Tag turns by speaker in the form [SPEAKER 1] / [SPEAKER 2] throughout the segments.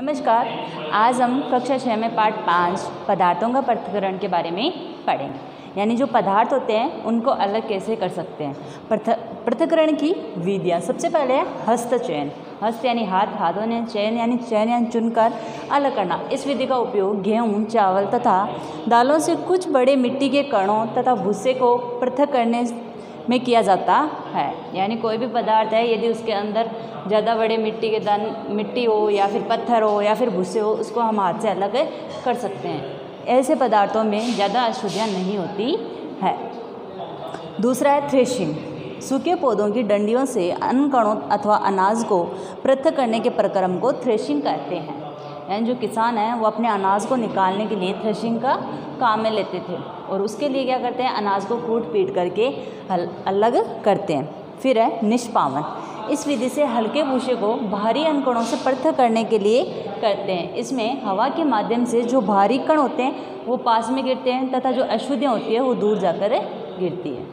[SPEAKER 1] नमस्कार। आज हम कक्षा 6 में पाठ 5 पदार्थों का पृथक्करण के बारे में पढ़ेंगे। यानी जो पदार्थ होते हैं उनको अलग कैसे कर सकते हैं। पृथक्करण की विधियाँ, सबसे पहले है हस्तचयन। हस्त यानी हाथ, हाथों ने चयन यानी चुनकर अलग करना। इस विधि का उपयोग गेहूँ, चावल तथा दालों से कुछ बड़े मिट्टी के कणों तथा भूसे को पृथक करने में किया जाता है। यानी कोई भी पदार्थ है, यदि उसके अंदर ज़्यादा बड़े मिट्टी हो या फिर पत्थर हो या फिर भूसे हो, उसको हम हाथ से अलग कर सकते हैं। ऐसे पदार्थों में ज़्यादा अशुद्धियाँ नहीं होती है। दूसरा है थ्रेशिंग। सूखे पौधों की डंडियों से अन्न कणों अथवा अनाज को पृथक करने के प्रक्रम को थ्रेशिंग कहते हैं। यानी जो किसान हैं वो अपने अनाज को निकालने के लिए थ्रेशिंग का काम में लेते थे और उसके लिए क्या करते हैं, अनाज को कूट पीट करके अलग करते हैं। फिर है निष्पावन। इस विधि से हल्के भूसे को भारी अन्न कणों से पृथक करने के लिए करते हैं। इसमें हवा के माध्यम से जो भारी कण होते हैं वो पास में गिरते हैं तथा जो अशुद्धियाँ होती है वो दूर जाकर गिरती है।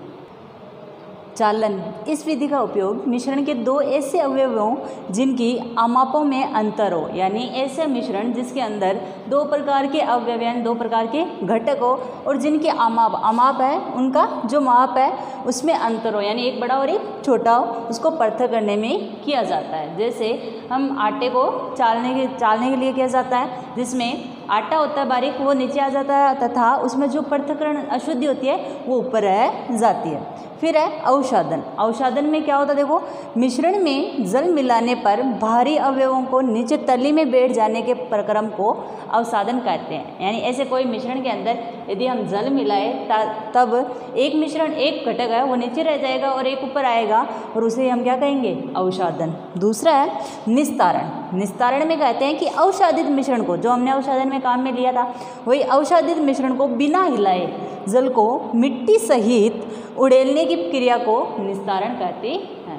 [SPEAKER 1] चालन। इस विधि का उपयोग मिश्रण के दो ऐसे अवयवों जिनकी अमापों में अंतर हो, यानी ऐसे मिश्रण जिसके अंदर दो प्रकार के अवयव यानी दो प्रकार के घटक हो और जिनके अमाप है, उनका जो माप है उसमें अंतर हो, यानी एक बड़ा और एक छोटा हो, उसको पृथक करने में किया जाता है। जैसे हम आटे को चालने के लिए किया जाता है, जिसमें आटा होता है बारीक, वो नीचे आ जाता है तथा उसमें जो पृथक्करण अशुद्धि होती है वो ऊपर रह जाती है। फिर है अवसादन। अवसादन में क्या होता है, देखो, मिश्रण में जल मिलाने पर भारी अवयवों को नीचे तली में बैठ जाने के प्रक्रम को अवसादन कहते हैं। यानी ऐसे कोई मिश्रण के अंदर यदि हम जल मिलाए तब एक मिश्रण, एक घटक है वो नीचे रह जाएगा और एक ऊपर आएगा और उसे हम क्या कहेंगे, अवसादन। दूसरा है निस्तारण। निस्तारण में कहते हैं कि अवसादित मिश्रण को, जो हमने अवसादन में काम में लिया था, वही अवसादित मिश्रण को बिना हिलाए जल को मिट्टी सहित उड़ेलने की क्रिया को निस्तारण कहते हैं।